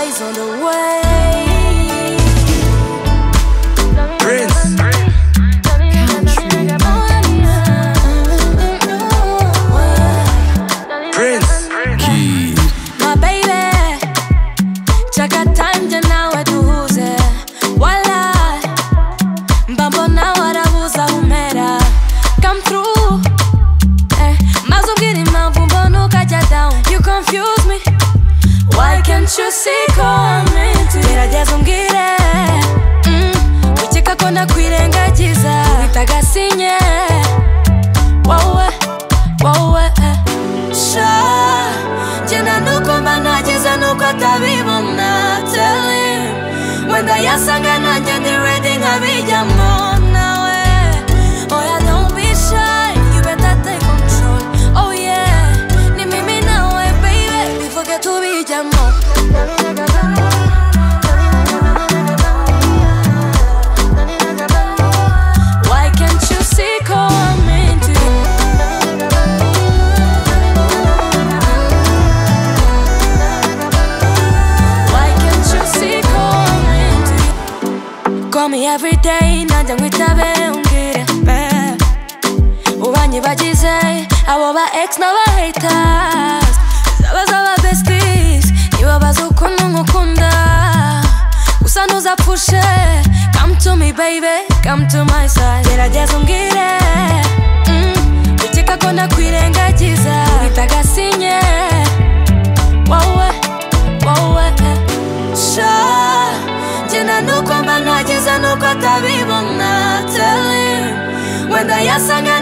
eyes on the way. Prince. Prince. Kiiz. My baby, chaka time jana wetuhuze. Wala, mbambo na warabuza umera. Come through, mazungiri mavumbo nukaja down. You confuse me, why can't you see coming to gerageza umbwire wikeka ko nakwirengagiza wita Agasinye wowe wowe sha jena nuko mba nagize nuko atabibona. Tell him wenda yasanga nanjye ndi ready nkabijyamo nawe. Oh yeah, don't be shy, you better take control. Oh yeah, ni mimi nawe baby, before tubijyamo. Why can't you see coming to Why can't you see coming to Call me every day, najya nkwitabe umbwire ubanyibagize abo ba ex n'aba haters zaba besties nibabaza ukuntu nkukunda gusa ntuzapfushe. Come to me baby, come to my side, gerageza umbwire wikeka ko nakwirengagiza wita Agasinye wowe wowe sha jena nuko mba nagize nuko atabibona. Tell him wenda yasanga